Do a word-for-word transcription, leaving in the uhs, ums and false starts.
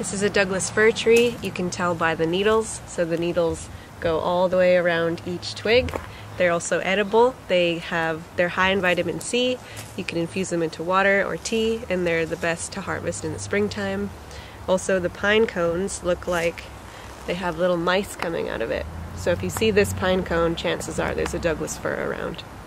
This is a Douglas fir tree. You can tell by the needles. So the needles go all the way around each twig. They're also edible. They have, they're high in vitamin C. You can infuse them into water or tea, and they're the best to harvest in the springtime. Also, the pine cones look like they have little mice coming out of it. So if you see this pine cone, chances are there's a Douglas fir around.